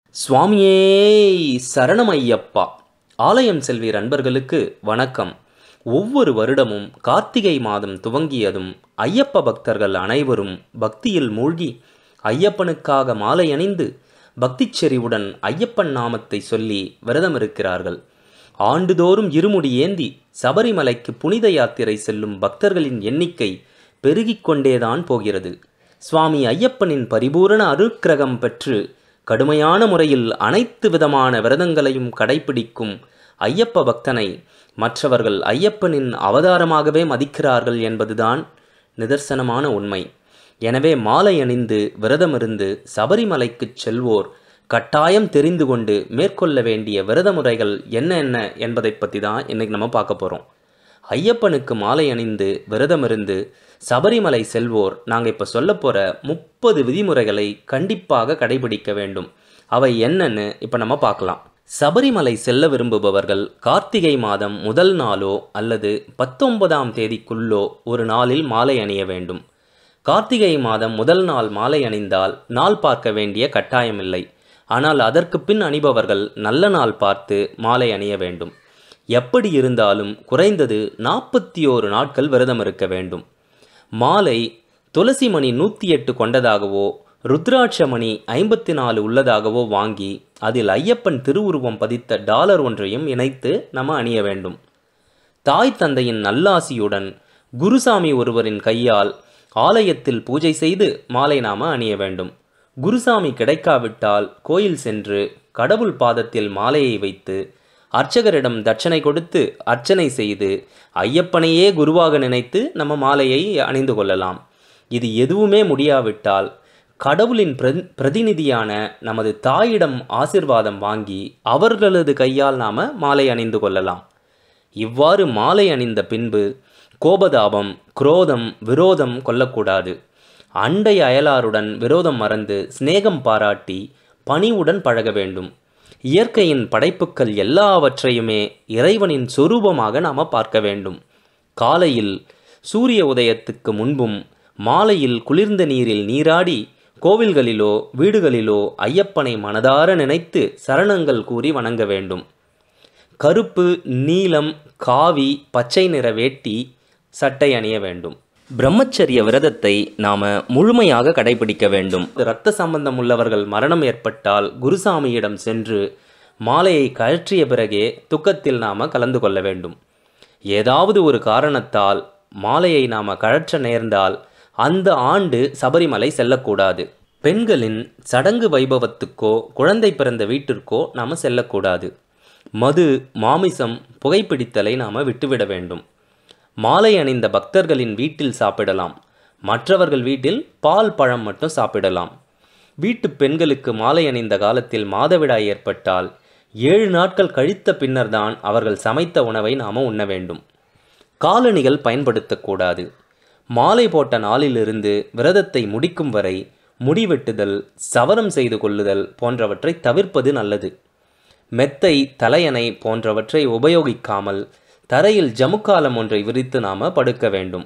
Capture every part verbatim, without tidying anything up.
சுவாமியே சரணமையப்பா. ஆலயம் செல்வீர் அன்பர்களுக்கு வணக்கம். ஒவ்வொரு வருடமும் கார்த்திகை மாதம் துவங்கியதும் ஐயப்ப பக்தர்கள் அனைவரும் பக்தியில் மூழ்கி ஐயப்பனுக்காக மாலை அணிந்து பக்திச் செறிவுடன் ஐயப்பன் நாமத்தை சொல்லி விரதமிருக்கிறார்கள். ஆண்டுதோறும் இருமுடி ஏந்தி சபரிமலைக்கு புனித யாத்திரை செல்லும் பக்தர்களின் எண்ணிக்கை பெருகிக் கொண்டேதான் போகிறது. சுவாமி ஐயப்பனின் பரிபூரண அருக்கிரகம் பெற்று கடுமையான முறையில் அனைத்து விதமான விரதங்களையும் கடைபிடிக்கும் ஐயப்ப பக்தனை மற்றவர்கள் ஐயப்பனின் அவதாரமாகவே மதிக்கிறார்கள் என்பதுதான் நிதர்சனமான உண்மை. எனவே மாலை அணிந்து விரதமிருந்து சபரிமலைக்கு செல்வோர் கட்டாயம் தெரிந்து கொண்டு மேற்கொள்ள வேண்டிய விரத முறைகள் என்ன என்ன என்பதை பற்றி தான் இன்றைக்கி நம்ம பார்க்க போகிறோம். ஐயப்பனுக்கு மாலை அணிந்து விரதமிருந்து சபரிமலை செல்வோர் நாங்கள் இப்போ சொல்ல போகிற முப்பது விதிமுறைகளை கண்டிப்பாக கடைபிடிக்க வேண்டும். அவை என்னன்னு இப்போ நம்ம பார்க்கலாம். சபரிமலை செல்ல விரும்புபவர்கள் கார்த்திகை மாதம் முதல் நாளோ அல்லது பத்தொன்பதாம் தேதிக்குள்ளோ ஒரு நாளில் மாலை அணிய வேண்டும். கார்த்திகை மாதம் முதல் நாள் மாலை அணிந்தால் நாள் பார்க்க வேண்டிய கட்டாயமில்லை. ஆனால் அதற்கு பின் அணிபவர்கள் நல்ல நாள் பார்த்து மாலை அணிய வேண்டும். எப்படி இருந்தாலும் குறைந்தது நாற்பத்தி ஓரு நாட்கள் விரதம் இருக்க வேண்டும். மாலை துளசி மணி நூற்றி எட்டு கொண்டதாகவோ ருத்ராட்ச மணி ஐம்பத்தி நாலு உள்ளதாகவோ வாங்கி அதில் ஐயப்பன் திருவுருவம் பதித்த டாலர் ஒன்றையும் இணைத்து நம்ம அணிய வேண்டும். தாய் தந்தையின் நல்லாசியுடன் குருசாமி ஒருவரின் கையால் ஆலயத்தில் பூஜை செய்து மாலை நாம அணிய வேண்டும். குருசாமி கிடைக்காவிட்டால் கோயில் சென்று கடவுள் பாதத்தில் மாலையை வைத்து அர்ச்சகரிடம் தட்சணை கொடுத்து அர்ச்சனை செய்து ஐயப்பனையே குருவாக நினைத்து நம்ம மாலையை அணிந்து கொள்ளலாம். இது எதுவுமே முடியாவிட்டால் கடவுளின் பிரதி பிரதிநிதியான நமது தாயிடம் ஆசிர்வாதம் வாங்கி அவர்களது கையால் நாம் மாலை அணிந்து கொள்ளலாம். இவ்வாறு மாலை அணிந்த பின்பு கோபதாபம், குரோதம், விரோதம் கொள்ளக்கூடாது. அண்டை அயலாருடன் விரோதம் மறந்து சிநேகம் பாராட்டி பணிவுடன் பழக வேண்டும். இயற்கையின் படைப்புக்கள் எல்லாவற்றையுமே இறைவனின் சொரூபமாக நாம் பார்க்க வேண்டும். காலையில் சூரிய உதயத்துக்கு முன்பும் மாலையில் குளிர்ந்த நீரில் நீராடி கோவில்களிலோ வீடுகளிலோ ஐயப்பனை மனதார நினைத்து சரணங்கள் கூறி வணங்க வேண்டும். கருப்பு, நீலம், காவி, பச்சை நிற வேட்டி சட்டை அணிய வேண்டும். பிரம்மச்சரிய விரதத்தை நாம் முழுமையாக கடைபிடிக்க வேண்டும். இரத்த சம்பந்தம் உள்ளவர்கள் மரணம் ஏற்பட்டால் குருசாமியிடம் சென்று மாலையை கழற்றிய பிறகே துக்கத்தில் நாம் கலந்து கொள்ள வேண்டும். ஏதாவது ஒரு காரணத்தால் மாலையை நாம் கழற்ற நேர்ந்தால் அந்த ஆண்டு சபரிமலை செல்லக்கூடாது. பெண்களின் சடங்கு வைபவத்துக்கோ குழந்தை பிறந்த வீட்டிற்கோ நாம் செல்லக்கூடாது. மது, மாமிசம், புகைப்பிடித்தலை நாம் விட்டுவிட வேண்டும். மாலை அணிந்த பக்தர்களின் வீட்டில் சாப்பிடலாம். மற்றவர்கள் வீட்டில் பால், பழம் மட்டும் சாப்பிடலாம். வீட்டு பெண்களுக்கு மாலை அணிந்த காலத்தில் மாதவிடாய் ஏற்பட்டால் ஏழு நாட்கள் கழித்த பின்னர்தான் அவர்கள் சமைத்த உணவை நாம் உண்ண வேண்டும். காலணிகள் பயன்படுத்தக்கூடாது. மாலை போட்ட நாளிலிருந்து விரதத்தை முடிக்கும் வரை முடிவெட்டுதல், சவரம் செய்து கொள்ளுதல் போன்றவற்றை தவிர்ப்பது நல்லது. மெத்தை, தலையணை போன்றவற்றை உபயோகிக்காமல் தரையில் ஜமுக்காலம் ஒன்றை விரித்து நாம் படுக்க வேண்டும்.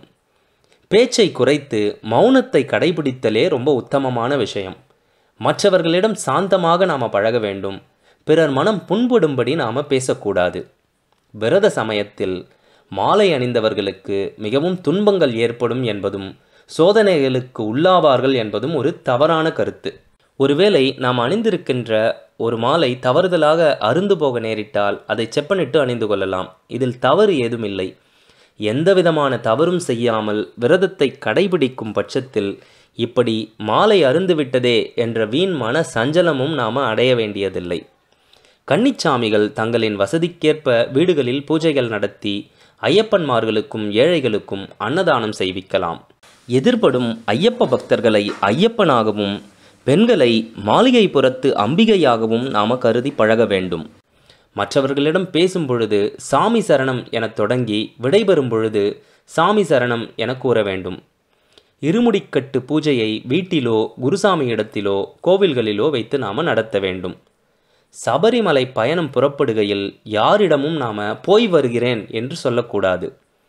பேச்சை குறைத்து மௌனத்தை கடைபிடித்தலே ரொம்ப உத்தமமான விஷயம். மற்றவர்களிடம் சாந்தமாக நாம் பழக வேண்டும். பிறர் மனம் புண்படும்படி நாம் பேசக்கூடாது. விரத சமயத்தில் மாலை அணிந்தவர்களுக்கு மிகவும் துன்பங்கள் ஏற்படும் என்பதும் சோதனைகளுக்கு உள்ளாவார்கள் என்பதும் ஒரு தவறான கருத்து. ஒருவேளை நாம் அணிந்திருக்கின்ற ஒரு மாலை தவறுதலாக அருந்து போக நேரிட்டால் அதை செப்பனிட்டு அணிந்து கொள்ளலாம். இதில் தவறு ஏதுமில்லை. எந்த விதமான தவறும் செய்யாமல் விரதத்தை கடைபிடிக்கும் பட்சத்தில் இப்படி மாலை அருந்துவிட்டதே என்ற வீண் மன சஞ்சலமும் நாம் அடைய வேண்டியதில்லை. கன்னிச்சாமிகள் தங்களின் வசதிக்கேற்ப வீடுகளில் பூஜைகள் நடத்தி ஐயப்பன்மார்களுக்கும் ஏழைகளுக்கும் அன்னதானம் செய்விக்கலாம். எதிர்படும் ஐயப்ப பக்தர்களை ஐயப்பனாகவும் பெண்களை மாளிகை புறத்து அம்பிகையாகவும் நாம் கருதி பழக வேண்டும். மற்றவர்களிடம் பேசும் பொழுது சாமி சரணம் என தொடங்கி விடைபெறும் பொழுது சாமி சரணம் என கூற வேண்டும். இருமுடிக்கட்டு பூஜையை வீட்டிலோ குருசாமி இடத்திலோ கோவில்களிலோ வைத்து நாம் நடத்த வேண்டும். சபரிமலை பயணம் புறப்படுகையில் யாரிடமும் நாம் போய் வருகிறேன் என்று சொல்லக்கூடாது.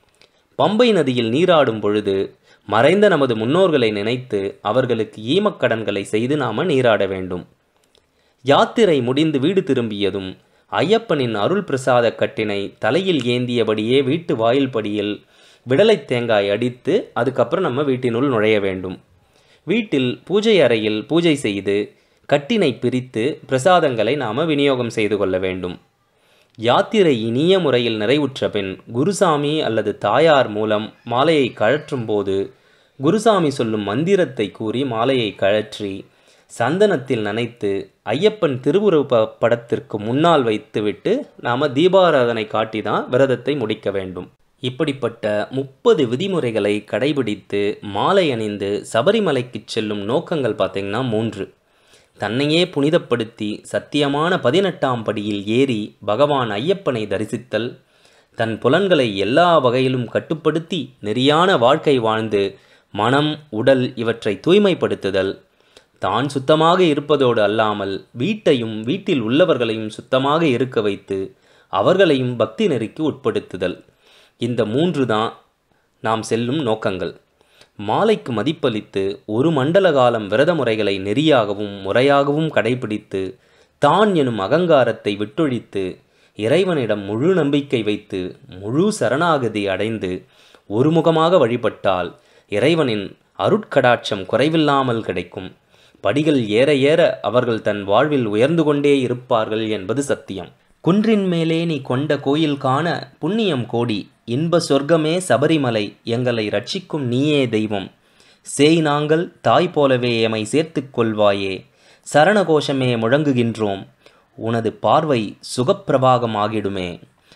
பம்பை நதியில் நீராடும் பொழுது மறைந்த நமது முன்னோர்களை நினைத்து அவர்களுக்கு ஈமக்கடன்களை செய்து நாம் நீராட வேண்டும். யாத்திரை முடிந்து வீடு திரும்பியதும் ஐயப்பனின் அருள் பிரசாத கட்டினை தலையில் ஏந்தியபடியே வீட்டு வாயில் படியில் விடலை தேங்காய் அடித்து அதுக்கப்புறம் நம்ம வீட்டினுள் நுழைய வேண்டும். வீட்டில் பூஜை அறையில் பூஜை செய்து கட்டினை பிரித்து பிரசாதங்களை நாம் விநியோகம் செய்து கொள்ள வேண்டும். யாத்திரை இனிய முறையில் நிறைவுற்ற பின் குருசாமி அல்லது தாயார் மூலம் மாலையை கழற்றும் போது குருசாமி சொல்லும் மந்திரத்தை கூறி மாலையை கழற்றி சந்தனத்தில் நனைத்து ஐயப்பன் திருவுருவ படத்திற்கு முன்னால் வைத்துவிட்டு நாம் தீபாராதனை காட்டி தான் விரதத்தை முடிக்க வேண்டும். இப்படிப்பட்ட முப்பது விதிமுறைகளை கடைபிடித்து மாலை அணிந்து சபரிமலைக்கு செல்லும் நோக்கங்கள் பார்த்திங்கன்னா மூன்று. தன்னையே புனிதப்படுத்தி சத்தியமான பதினெட்டாம் படியில் ஏறி பகவான் ஐயப்பனை தரிசித்தல், தன் புலன்களை எல்லா வகையிலும் கட்டுப்படுத்தி நெறியான வாழ்க்கை வாழ்ந்து மனம் உடல் இவற்றை தூய்மைப்படுத்துதல், தான் சுத்தமாக இருப்பதோடு அல்லாமல் வீட்டையும் வீட்டில் உள்ளவர்களையும் சுத்தமாக இருக்க வைத்து அவர்களையும் பக்தி நெறிக்கு உட்படுத்துதல். இந்த மூன்று தான் நாம் செல்லும் நோக்கங்கள். மாலைக்கு மதிப்பளித்து ஒரு மண்டல காலம் விரத முறைகளை நெறியாகவும் முறையாகவும் கடைபிடித்து தான் எனும் அகங்காரத்தை விட்டொழித்து இறைவனிடம் முழு நம்பிக்கை வைத்து முழு சரணாகதி அடைந்து ஒருமுகமாக வழிபட்டால் இறைவனின் அருட்கடாட்சம் குறைவில்லாமல் கிடைக்கும். படிகள் ஏற ஏற அவர்கள் தன் வாழ்வில் உயர்ந்து கொண்டே இருப்பார்கள் என்பது சத்தியம். குன்றின் மேலே நீ கொண்ட கோயில் காண புண்ணியம் கோடி, இன்ப சொர்க்கமே சபரிமலை, எங்களை ரட்சிக்கும் நீயே தெய்வம். சேய் நாங்கள் தாய் போலவே எமை சேர்த்து கொள்வாயே, சரணகோஷமே முழங்குகின்றோம், உனது பார்வை சுகப்பிரபாகம் ஆகிடுமே.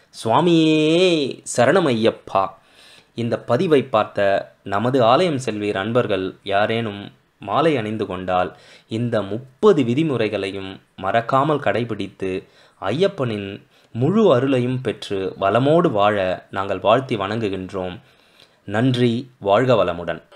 சுவாமியே சரணமையப்பா. இந்த பதிவை பார்த்த நமது ஆலயம் செல்வீர் அன்பர்கள் யாரேனும் மாலை அணிந்து கொண்டால் இந்த முப்பது விதிமுறைகளையும் மறக்காமல் கடைபிடித்து ஐயப்பனின் முழு அருளையும் பெற்று வளமோடு வாழ நாங்கள் வாழ்த்தி வணங்குகின்றோம். நன்றி. வாழ்க வளமுடன்.